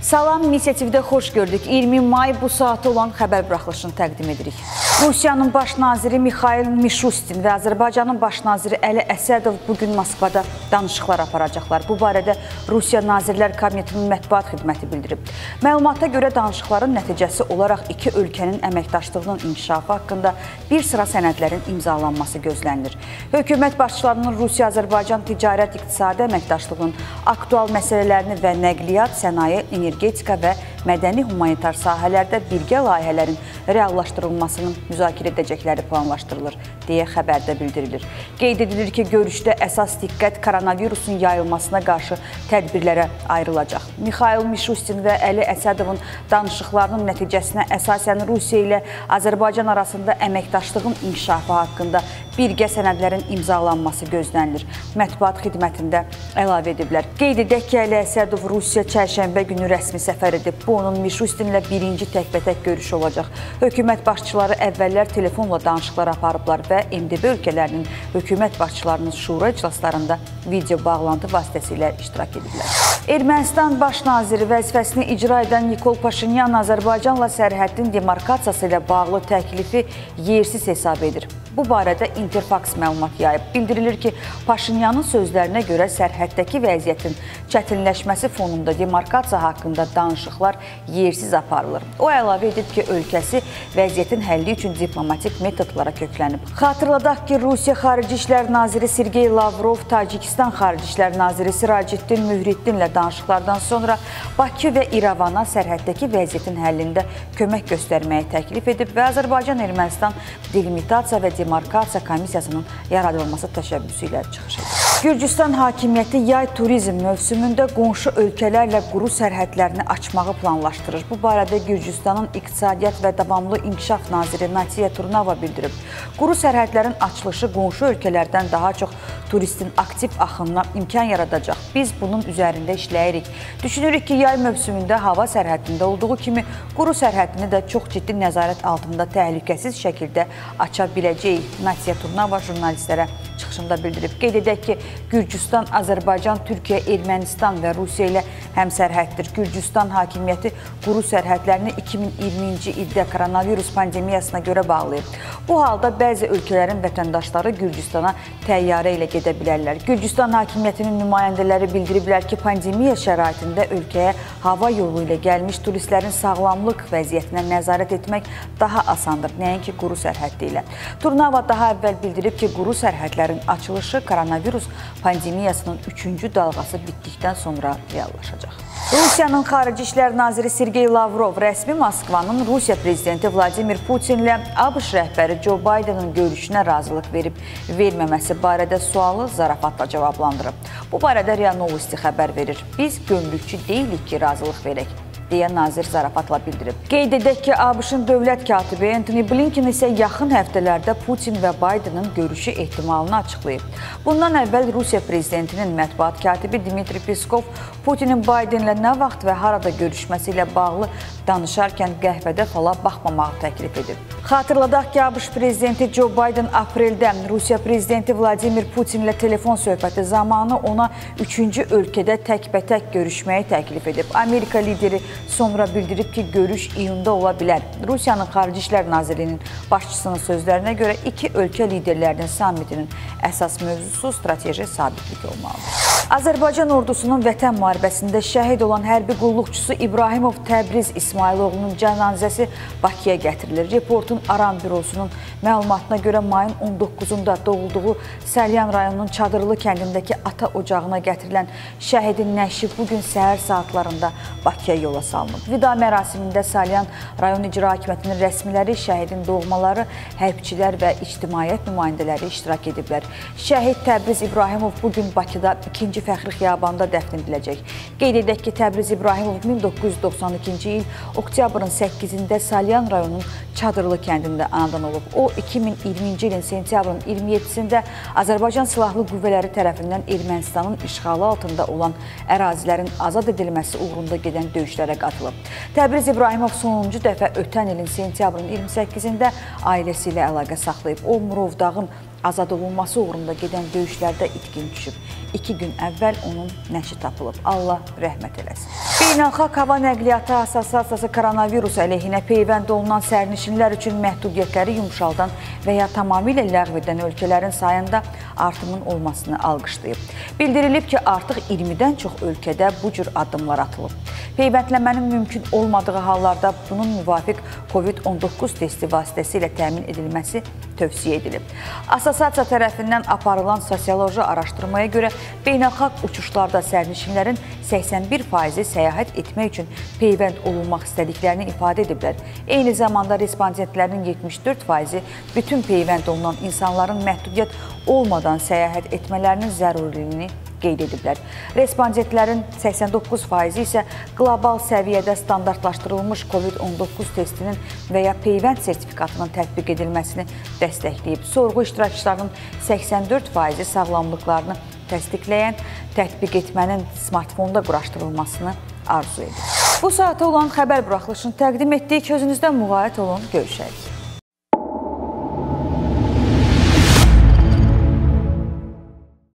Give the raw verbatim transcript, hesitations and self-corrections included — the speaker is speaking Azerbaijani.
Salam, Missiya T V-də xoş gördük. iyirmi may bu saatı olan xəbər buraxılışını təqdim edirik. Rusiyanın baş naziri Mikhail Mişustin və Azərbaycanın baş naziri Əli Əsədov bugün Moskvada danışıqlar aparacaqlar. Bu barədə Rusiya Nazirlər Kabinetinin mətbuat xidməti bildirib. Məlumata görə danışıqların nəticəsi olaraq iki ölkənin əməkdaşlığının inkişafı haqqında bir sıra sənədlərin imzalanması gözlənilir. Hökumət başçılarının Rusiya-Azərbaycan ticarət iqtisadi əməkdaşlığının aktual məsələlərini və nəqliyyat, sənaye, energetika və mədəni humanitar sahələrdə birgə layihələrin reallaşdırılmasının müzakirə edəcəkləri planlaşdırılır, deyə xəbərdə bildirilir. Qeyd edilir ki, görüşdə əsas diqqət koronavirusun yayılmasına qarşı tədbirlərə ayrılacaq. Mikhail Mişustin və Əli Əsədovun danışıqlarının nəticəsinə əsasən Rusiya ilə Azərbaycan arasında əməkdaşlığın inkişafı haqqında birgə sənədlərin imzalanması gözlənilir. Mətbuat xidmətində əlavə ediblər. Qeyd edək ki, Əli Əsədov Rusiya çərşənbə günü rəsmi səfər edib. Bu, onun Mişustinlə birinci təkbətək görüşü olacaq. Hökumət başçıları əvvəllər telefonla danışıqlar aparıblar və M D B ölkələrinin hökumət başçılarının şura iclaslarında video bağlantı vasitəsilə iştirak ediblər. Ermənistan baş naziri vəzifəsini icra edən Nikol Paşinyan Azərbaycanla sərhədin demarkasiyası ilə bağlı təklifi yersiz hesab edir. Bu barədə Interfax məlumat yayıb. Bildirilir ki, Paşinyanın sözlərinə görə sərhəddəki vəziyyətin çətinləşməsi fonunda demarkasiya haqqında danışıqlar yersiz aparılır. O əlavə edib ki, ölkəsi vəziyyətin həlli üçün diplomatik metodlara köklənib. Xatırladaq ki, Rusiya Xarici İşlər Naziri Sergey Lavrov, Tacikistan Xarici İşlər Naziri Siraciddin Mühriddinlə danışıqlardan sonra Bakı və İrəvana sərhəddəki vəziyyətin həllində kömək göstərməyi təklif edib və Azərbaycan-Ermənistan delimitasiya və demarkasiya komissiyasının yaradılması təşəbbüsü ilə çıxış edir. Gürcüstan hakimiyyəti yay turizm mövsümündə qonşu ölkələrlə quru sərhədlərini açmağı planlaşdırır. Bu barədə Gürcüstanın İqtisadiyyat və Davamlı İnkişaf naziri Natiya Turnava bildirib. Quru sərhədlərin açılışı qonşu ölkələrdən daha çox turistin aktiv axınına imkan yaradacaq. Biz bunun üzərində işləyirik. Düşünürük ki, yay mövsümündə hava sərhədində olduğu kimi quru sərhədini də çox ciddi nəzarət altında təhlükəsiz şəkildə aça biləcəyik. Natiya Turnava jurnalistlərə çıxışında bildirib. Qeyd edək ki, Gürcüstan, Azərbaycan, Türkiyə, Ermənistan və Rusiya ilə həmsərhəddir. Gürcüstan hakimiyyəti quru sərhədlərini iki min iyirminci ildə koronavirus pandemiyasına görə bağlayıb. Bu halda bəzi ölkələrin vətəndaşları Gürcüstana təyyarə ilə gedə bilərlər. Gürcüstan hakimiyyətinin nümayəndələri bildiriblər ki, pandemiya şəraitində ölkəyə hava yolu ilə gəlmiş turistlərin sağlamlıq vəziyyətinə nəzarət etmək daha asandır, nəinki quru sərhəddə ilə. Turnava daha əvvəl bildirib ki, quru sərhədlərin açılışı koronavirus pandemiyasının üçüncü dalğası bitdikdən sonra reallaşacaq. Rusiyanın Xarici İşlər Naziri Sergey Lavrov rəsmi Moskvanın Rusiya prezidenti Vladimir Putinlə ABŞ rəhbəri Joe Bidenin görüşünə razılıq verib verməməsi barədə sualı zarafatla cavablandırıb. Bu barədə RIA Novosti xəbər verir. Biz gömrükçü deyilik ki, razılıq verək, deyə nazir zarafatla bildirib. Qeyd edək ki, ABŞ-ın dövlət katibi Antony Blinken isə yaxın həftələrdə Putin və Bidenin görüşü ehtimalını açıqlayıb. Bundan əvvəl Rusiya prezidentinin mətbuat katibi Dmitri Peskov Putinin Bidenlə nə vaxt və harada görüşməsi ilə bağlı danışarkən qəhvədə fala baxmamağı təklif edib. Xatırladaq ki, ABŞ prezidenti Joe Biden apreldə Rusiya prezidenti Vladimir Putinlə telefon söhbəti zamanı ona üçüncü ölkədə təkbətək görüşməyi təklif edib. Amerika lideri sonra bildirib ki, görüş iyunda ola bilər. Rusiyanın Xarici İşlər Nazirliyinin başçısının sözlərinə görə iki ölkə liderlərinin sammitinin əsas mövzusu strateji sabitlik olmalıdır. Azərbaycan ordusunun vətən müharibəsində şəhid olan hərbi qulluqçusu İbrahimov Təbriz İsmailoğlu'nun cənazəsi Bakıya gətirilir. Reportun Aran bürosunun məlumatına görə mayın on doqquzunda doğulduğu Salyan rayonunun Çadırlı kəndindəki ata ocağına gətirilən şəhidin nəşi bugün səhər saatlarında Bakıya yola salınıb. Vida mərasimində Salyan rayon icra hakimiyyətinin rəsmiləri, şəhidin doğmaları, hərbçilər və ictimaiyyət nümayəndələri iştirak ediblər. Şəhid Təbriz İbrahimov bugün Bakıda ikinci Fəxri Xiyabanda dəfn ediləcək. Qeyd edək ki, Təbriz İbrahimov min doqquz yüz doxsan ikinci il oktyabrın səkkizində Salyan rayonunun Çadırlı kəndində anadan olub. O, iki min iyirminci ilin sentyabrın iyirmi yeddisində Azərbaycan Silahlı Qüvvələri tərəfindən Ermənistanın işğalı altında olan ərazilərin azad edilməsi uğrunda gedən döyüşlərə qatılıb. Təbriz İbrahimov sonuncu dəfə ötən ilin sentyabrın iyirmi səkkizində ailəsi ilə əlaqə saxlayıb. O, Murovdağın azad olunması uğrunda gedən döyüşlərdə itkin düşüb. İki gün əvvəl onun nəşi tapılıb. Allah rəhmət eləsin. Beynəlxalq Hava Nəqliyyatı Assosiasiyası koronavirus əleyhinə peyvənd olunan sərnişinlər üçün məhdudiyyətləri yumşaldan və ya tamamilə ləğv edən ölkələrin sayında artımın olmasını alqışlayıb. Bildirilib ki, artıq iyirmidən çox ölkədə bu cür addımlar atılıb. Peyvəndləmənin mümkün olmadığı hallarda bunun müvafiq Covid on doqquz testi vasitəsilə təmin edilməsi tövsiyə edilib. Assosiasiya tərəfindən aparılan sosioloji araşdırmaya görə beynəlxalq uçuşlarda sərnişinlərin səksən bir faizi səyahət etmək üçün peyvənd olunmaq istədiklərini ifadə ediblər. Eyni zamanda respondentlərin yetmiş dörd faizi bütün peyvənd olunan insanların məhdudiyyət olmadan səyahət etmələrinin zəruriliyini qeyd ediblər. Respondentlərin səksən doqquz faizi isə qlobal səviyyədə standartlaşdırılmış Covid on doqquz testinin və ya peyvənd sertifikatının tətbiq edilməsini dəstəkləyib. Sorğu iştirakçılarının səksən dörd faizi sağlamlıqlarını təsdiqləyən tətbiq etmənin smartfonda quraşdırılmasını arzu edir. Bu saata olan xəbər buraxılışını təqdim etdik. Özünüzdən müğayət olun. Görüşərik.